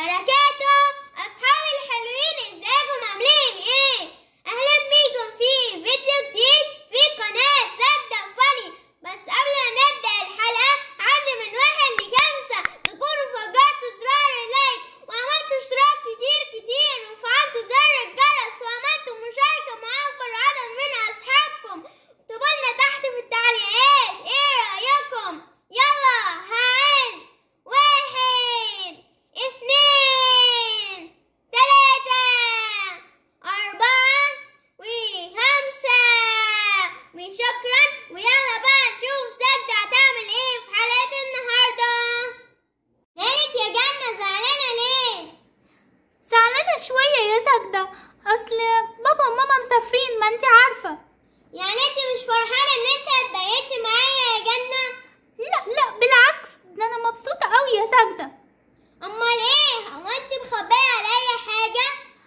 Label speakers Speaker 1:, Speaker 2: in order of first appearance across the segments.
Speaker 1: بركاته. أصحابي الحلوين، ازيكم عاملين ايه؟ أهلا بيكم في فيديو جديد في قناة سجدة فاني. بس قبل ما نبدأ الحلقة عندي من 1 ل5 تكونوا فجرتوا زرار اللايك وعملتوا اشتراك كتير وفعلتوا زر الجرس وعملتوا مشاركة مع أكبر عدد من أصحابكم. اكتبوا لنا تحت في التعليقات ايه رأيكم. يلا هعد 1 2 3 4 و5 وشكرا. ويلا بقى نشوف سجدة هتعمل ايه في حلقة النهاردة. مالك يا جنة زعلانة ليه؟
Speaker 2: زعلانة شوية يا سجدة، أصل بابا وماما مسافرين، ما انتي عارفة.
Speaker 1: يعني انت مش فرحانة ان انت اتضايقتي معايا يا جنة؟
Speaker 2: لا بالعكس، ده أنا مبسوطة أوي يا سجدة.
Speaker 1: امال ايه؟ هو انت مخبية عليا حاجة؟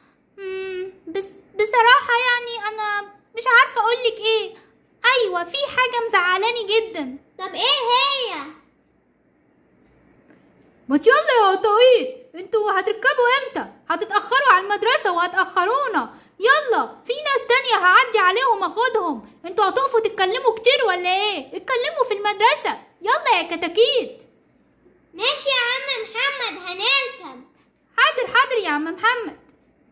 Speaker 2: بصراحة يعني أنا مش عارفة أقولك ايه. أيوة، في حاجة مزعلاني جدا.
Speaker 1: طب ايه هي؟
Speaker 3: ما يلا يا قطايط، انتوا هتركبوا امتى؟ هتتأخروا على المدرسة وهتأخرونا. يلا، في ناس تانية هعدي عليهم اخدهم. انتوا هتقفوا تتكلموا كتير ولا ايه؟ اتكلموا في المدرسة. يلا يا كتاكيت.
Speaker 1: ماشي يا عم محمد، هنركب.
Speaker 3: حاضر يا عم محمد.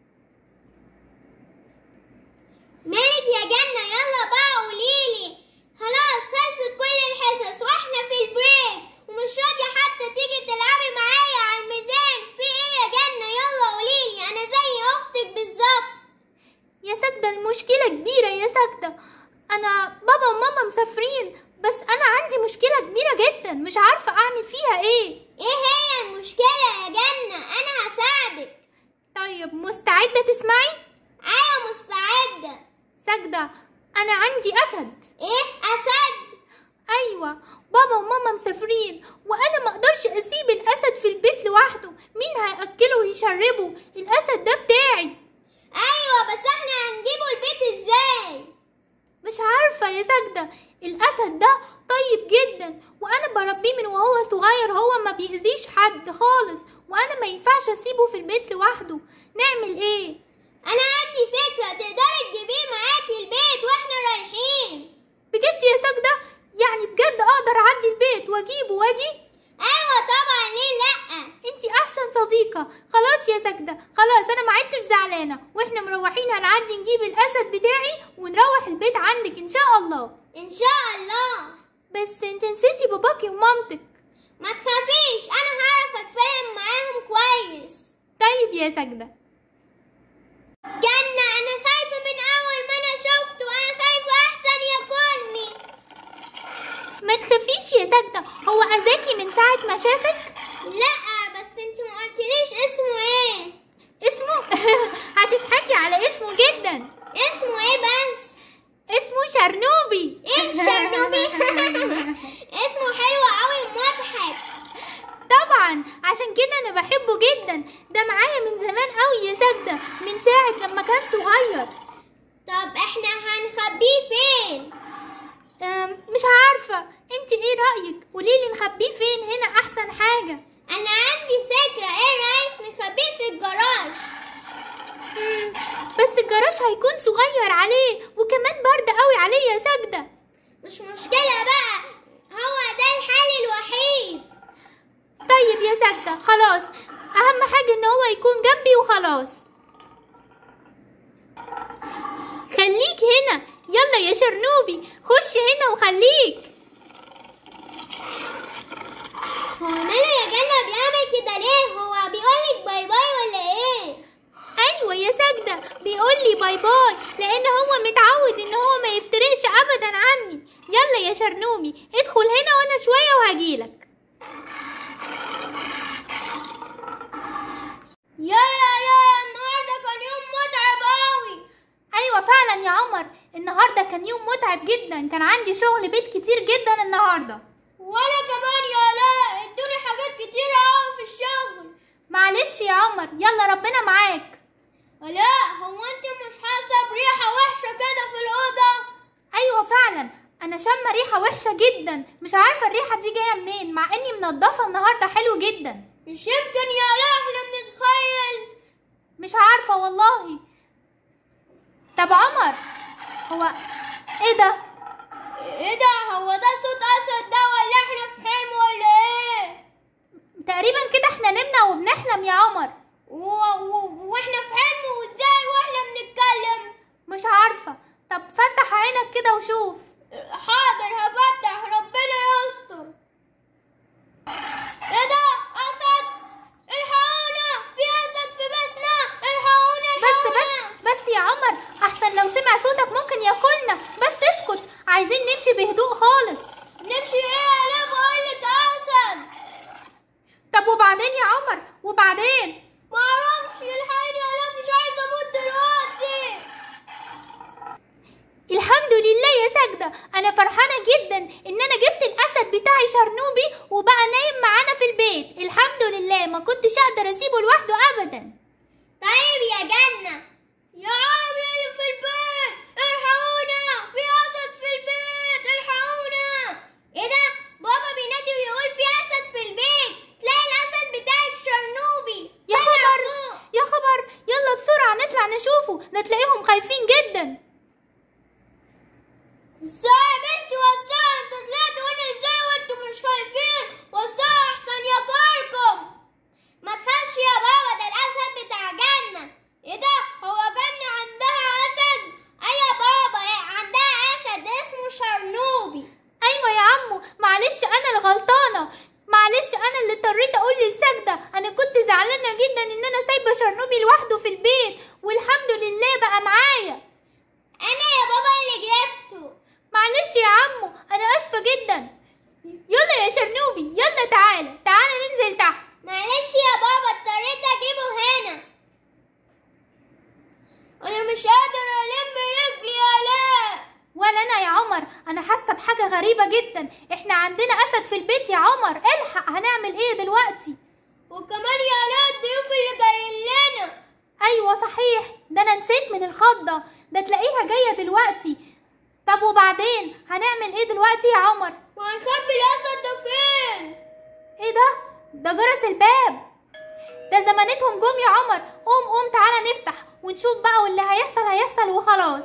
Speaker 1: مالك يا جنة؟ يلا بقى قوليلي. خلاص خلصت كل الحصص واحنا في البريك ومش راضية حتى تيجي تلعبي معايا على الميزان. في ايه يا جنة؟ يلا قوليلي، انا زي اختك بالظبط.
Speaker 2: يا سجدة المشكلة كبيرة يا سجدة، أنا بابا وماما مسافرين، بس أنا عندي مشكلة كبيرة جدا مش عارفة أعمل فيها ايه.
Speaker 1: ايه هي المشكلة يا جنة؟ انا هساعدك.
Speaker 2: طيب مستعدة تسمعي؟
Speaker 1: ايوه مستعدة.
Speaker 2: سجدة، أنا عندي أسد.
Speaker 1: ايه اسد؟
Speaker 2: أيوة، بابا وماما مسافرين وأنا مقدرش أسيب الأسد في البيت لوحده. مين هيأكله ويشربه؟ الأسد ده بتاعي.
Speaker 1: ايوه بس احنا هنجيبه البيت ازاي؟
Speaker 2: مش عارفة يا سجدة، الأسد ده طيب جدا وأنا بربيه من وهو صغير، هو ما بيأذيش حد خالص، وأنا ما ينفعش أسيبه في البيت لوحده. نعمل إيه؟
Speaker 1: انا عندي فكرة، تقدري تجيبيه معاكي البيت واحنا رايحين.
Speaker 2: بجد يا سجدة؟ يعني بجد أقدر أعدي البيت وأجيبه وأجي؟
Speaker 1: ايوه طبعا، ليه لأ؟
Speaker 2: انتي أحسن صديقة. خلاص يا سجدة، خلاص أنا ما عدتش زعلانة، واحنا مروحين هنعدي نجيب الأسد بتاعي ونروح البيت عندك إن شاء الله.
Speaker 1: ان شاء الله.
Speaker 2: بس انت نسيتي باباكي ومامتك.
Speaker 1: ما تخافيش، انا هعرف اتفاهم معاهم كويس.
Speaker 2: طيب يا سجدة.
Speaker 1: جنة، انا خايفة من اول ما انا شفته، انا خايفة احسن ياكلني.
Speaker 2: ما تخافيش يا سجدة، هو أذاكي من ساعة ما شافك؟
Speaker 1: لا بس انت ما قلتليش اسمه ايه.
Speaker 2: اسمه هتضحكي على اسمه جدا.
Speaker 1: اسمه ايه بس؟
Speaker 2: اسمه شرنوبي.
Speaker 1: ايه شرنوبي؟ اسمه حلو قوي ومضحك.
Speaker 2: طبعا، عشان كده انا بحبه جدا، ده معايا من زمان قوي يا سجدة، من ساعة لما كان صغير.
Speaker 1: طب احنا هنخبيه فين؟
Speaker 2: مش عارفة، انت ايه رأيك؟ قوليلي نخبيه فين هنا احسن حاجة.
Speaker 1: انا عندي فكرة، ايه رأيك نخبيه في الجراج؟
Speaker 2: بس الجراج هيكون صغير عليه وكمان برد قوي عليه يا سجدة.
Speaker 1: مش مشكلة بقى، هو ده الحل الوحيد.
Speaker 2: طيب يا سجدة خلاص، اهم حاجة ان هو يكون جنبي وخلاص. خليك هنا، يلا يا شرنوبي، خش هنا وخليك.
Speaker 1: هو ماله يا جنة بيعمل كده ليه؟ هو بيقولك باي باي ولا ايه؟
Speaker 2: ايوه يا سجدة، بيقولي باي باي لان هو متعود ان هو ما يفترقش ابدا عني. يلا يا شرنوبي ادخل هنا وانا شوية وهجيلك.
Speaker 1: يا النهارده كان يوم متعب قوي.
Speaker 2: ايوه فعلا يا عمر، النهارده كان يوم متعب جدا، كان عندي شغل بيت كتير جدا النهارده.
Speaker 1: وانا كمان يا لا، ادوني حاجات كتير قوي في الشغل.
Speaker 2: معلش يا عمر، يلا ربنا معاك.
Speaker 1: لا هو انت مش حاسه بريحه وحشه كده في الاوضه؟
Speaker 2: ايوه فعلا، انا شامه ريحه وحشه جدا، مش عارفه الريحه دي جايه منين مع اني منضفه النهارده حلو جدا.
Speaker 1: مش يمكن يا لا احنا
Speaker 2: عارفة والله. طب عمر، هو ايه ده؟
Speaker 1: ايه ده؟ هو ده صوت اسد ده ولا احنا في حلم ولا ايه؟
Speaker 2: تقريبا كده احنا نمنا وبنحلم يا عمر.
Speaker 1: واحنا في حلم وازاي واحنا بنتكلم؟
Speaker 2: مش عارفة. طب فتح عينك كده وشوف.
Speaker 1: حاضر هفتح، ربنا يستر. ايه ده؟ اسد! الحقونا، في اسد في بيتنا، الحقونا
Speaker 2: بس يا عمر، احسن لو سمع صوتك ممكن ياكلنا. بس اسكت، عايزين نمشي بهدوء خالص.
Speaker 1: نمشي ايه؟ انا بقولك اسد.
Speaker 2: طب وبعدين يا عمر؟ وبعدين؟
Speaker 1: معرفش، الحقيني انا مش عايزه اموت دلوقتي.
Speaker 2: الحمد لله يا ساجدة، انا فرحانة جدا ان انا جبت الاسد بتاعي شرنوبي وبقى نايم معانا في البيت. الحمد لله، ما كنتش اقدر اسيبه لوحده ابدا.
Speaker 1: طيب يا جنة، يا عربي اللي في البيت الحقونا، في اسد في البيت الحقونا. ايه ده؟ بابا بينادي ويقول في اسد في البيت، تلاقي الاسد بتاعك شرنوبي.
Speaker 2: يا خبر يا خبر، يلا بسرعة نطلع نشوفه، ده تلاقيهم خايفين جدا.
Speaker 1: وسعي يا بنتي وسعي، انتوا طلعتوا تقولي ازاي وانتوا مش خايفين؟ وسعي احسن ياكلكم. ما تخافش يا بابا، ده الاسد بتاع جنة. ايه ده؟ هو جنة عندها اسد؟ ايوه يا بابا، عندها اسد اسمه شرنوبي.
Speaker 2: ايوه يا عمو، معلش انا الغلطانة، معلش انا اللي اضطريت اقول للساجدة. انا كنت زعلانة جدا ان انا سايبة شرنوبي لوحده في البيت، والحمد لله بقى معايا.
Speaker 1: انا يا بابا اللي جبته.
Speaker 2: معلش يا عمو، انا اسفة جدا. يلا يا شرنوبي، يلا تعالى ننزل تحت.
Speaker 1: معلش يا بابا، اضطريت اجيبه هنا. انا مش قادر الم رجلي يا لا.
Speaker 2: ولا انا يا عمر، انا حاسة بحاجة غريبة جدا. احنا عندنا اسد في البيت يا عمر، الحق، هنعمل ايه دلوقتي؟
Speaker 1: وكمان يا لا الضيوف اللي جايين لنا.
Speaker 2: ايوه صحيح، ده انا نسيت من الخضة، ده تلاقيها جاية دلوقتي. طب وبعدين هنعمل ايه دلوقتي يا عمر؟
Speaker 1: وهنخبي الاسد ده فين؟
Speaker 2: ايه ده جرس الباب، ده زمانتهم جم يا عمر. قوم تعالى نفتح ونشوف بقى، واللي هيحصل وخلاص.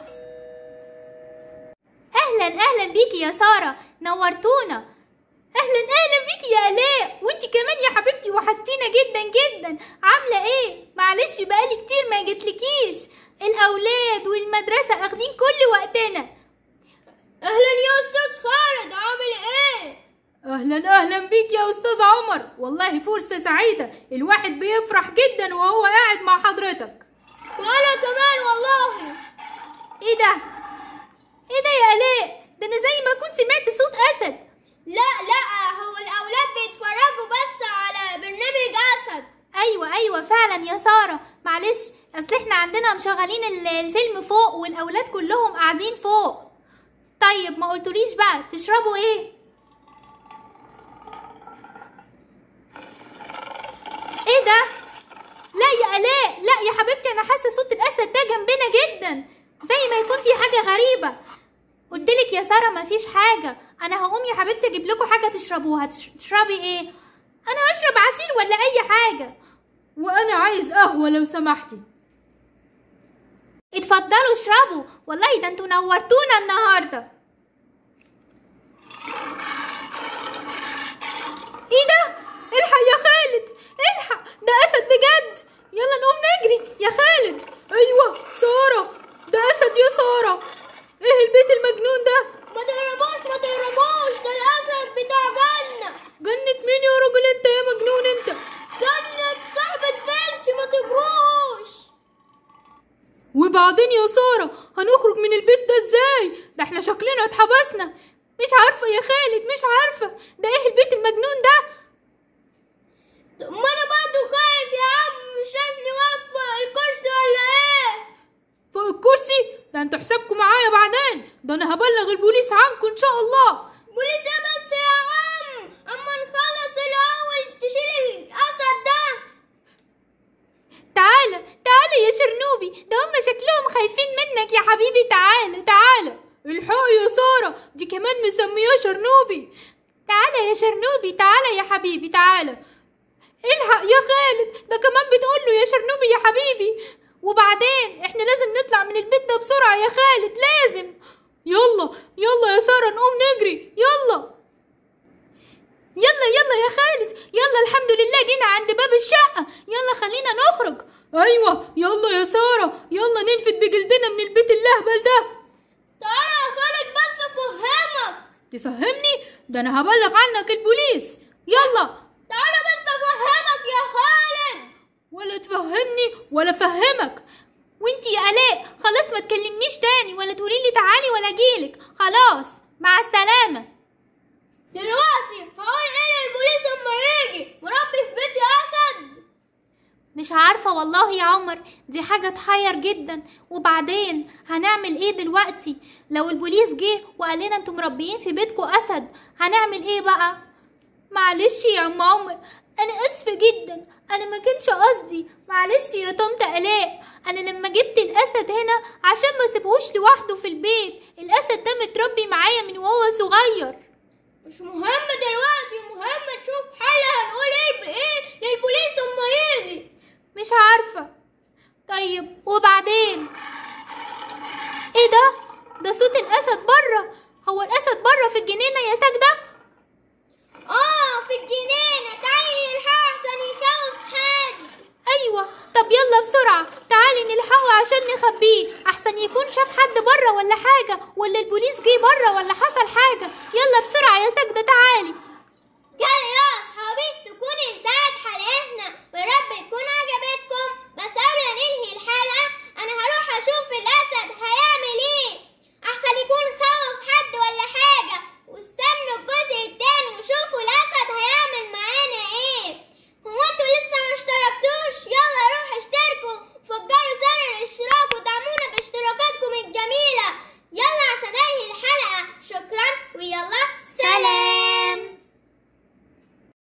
Speaker 2: اهلا بيكي يا سارة، نورتونا. اهلا بيكي يا الاء، وانتي كمان يا حبيبتي وحشتينا جدا جدا. عاملة ايه؟ معلش بقالي كتير ما جتلكيش، الاولاد والمدرسة اخدين كل وقتنا.
Speaker 1: اهلا يا استاذ خالد، عامل ايه؟
Speaker 3: اهلا بيك يا استاذ عمر، والله فرصة سعيدة، الواحد بيفرح جدا وهو قاعد مع حضرتك.
Speaker 1: وانا كمان والله.
Speaker 2: ايه ده يا الاء؟ ده انا زي ما كنت سمعت صوت اسد.
Speaker 1: لا، هو الاولاد بيتفرجوا بس على برنامج اسد.
Speaker 2: ايوه فعلا يا سارة، معلش اصل احنا عندنا مشغلين الفيلم فوق والاولاد كلهم قاعدين فوق. طيب ما قلتوليش بقى تشربوا ايه؟ ايه ده؟ لا يا الاء، لا يا حبيبتي، انا حاسه صوت الاسد ده جنبنا جدا، زي ما يكون في حاجه غريبه. قلتلك يا ساره مفيش حاجه. انا هقوم يا حبيبتي اجيب لكم حاجه تشربوها. تشربي ايه؟ انا هشرب عصير ولا اي حاجه.
Speaker 3: وانا عايز قهوه لو سمحتي.
Speaker 2: اتفضلوا اشربوا، والله ده انتوا نورتونا النهارده. ايه ده؟ الحق يا خالد، الحق، ده اسد بجد. يلا نقوم نجري يا خالد.
Speaker 3: ايوه ساره، ده اسد يا ساره. ايه البيت المجنون ده؟
Speaker 1: ما تهربوش، ده الاسد بتاع جنة.
Speaker 3: جنة مين يا راجل انت يا مجنون انت؟
Speaker 1: جنة صاحبة بنتي، ما تجروش.
Speaker 3: وبعدين يا ساره هنخرج من البيت ده ازاي؟ ده احنا شكلنا اتحبسنا.
Speaker 2: مش عارفه يا خالد، مش عارفه، ده ايه البيت المجنون ده؟
Speaker 1: ما انا برضه خايف يا عم، مش شايفني واقفه الكرسي ولا ايه؟
Speaker 3: فوق الكرسي؟ ده انتوا حسابكم معايا بعدين، ده انا هبلغ البوليس عنكم ان شاء الله.
Speaker 1: بوليس ايه بس يا عم؟ اما نخلص الاول تشيل الاسد ده.
Speaker 2: تعالى يا شرنوبي، ده هم شكلهم خايفين منك يا حبيبي. تعالى.
Speaker 3: الحقي يا ساره، دي كمان مسمياه شرنوبي.
Speaker 2: تعالى يا شرنوبي، تعالى يا حبيبي، الحق يا خالد، ده كمان بتقول له يا شرنوبي يا حبيبي.
Speaker 3: وبعدين احنا لازم نطلع من البيت ده بسرعة يا خالد، لازم. يلا يلا يا سارة نقوم نجري، يلا يلا يلا يا خالد، يلا الحمد لله جينا عند باب الشقة، يلا خلينا نخرج. ايوه يلا يا سارة، يلا ننفد بجلدنا من البيت اللهبل ده.
Speaker 1: تعالى يا خالد بس افهمك.
Speaker 3: تفهمني؟ ده انا هبلغ عنك البوليس. يلا
Speaker 1: تعالى بس افهمك يا خالد.
Speaker 3: ولا تفهمني ولا فهمك. وانتي يا آلاء خلاص ما تكلمنيش تاني ولا تقوليلي تعالي ولا اجيلك، خلاص مع السلامة.
Speaker 1: دلوقتي هقول ايه للبوليس اما يجي مربي في بيتي اسد؟
Speaker 2: مش عارفة والله يا عمر، دي حاجة تحير جدا. وبعدين هنعمل ايه دلوقتي؟ لو البوليس جه وقال لنا انتوا مربيين في بيتكم اسد هنعمل ايه بقى؟
Speaker 3: معلش يا عم عمر، انا اسفة جدا، انا ما كانش قصدي، معلش يا طنط آلاء. انا لما جبت الاسد هنا عشان ما اسيبهوش لوحده في البيت، الاسد ده متربي معايا من وهو صغير.
Speaker 1: مش مهم دلوقتي، مهم نشوف حل هنقول ايه للبوليس اما يجي.
Speaker 3: مش عارفة. طيب وبعدين؟ ايه ده؟ ده صوت الاسد بره. هو الاسد بره في الجنينة يا ساجدة؟
Speaker 1: في الجنينة، تعالي نلحقه عشان يخوف حد.
Speaker 3: ايوه طب يلا بسرعة تعالي نلحقه عشان نخبيه، احسن يكون شاف حد بره ولا حاجة، ولا البوليس جه بره ولا حصل حاجة. يلا بسرعة يا ساجدة تعالي.
Speaker 1: كده يا اصحابي تكون انتهت حلقتنا، ويا رب تكون عجبتكم. بس قبل ما ننهي الحلقة انا هروح اشوف الاسد هيعمل ايه، احسن يكون خوف حد ولا حاجة. واستنوا الجزء التاني وشوفوا الاسد هيعمل معانا ايه. هو انتوا لسه ما اشتركتوش؟ يلا روحوا اشتركوا وفجروا زر الاشتراك ودعمونا باشتراكاتكم الجميلة. يلا عشان انهي الحلقة، شكرا ويلا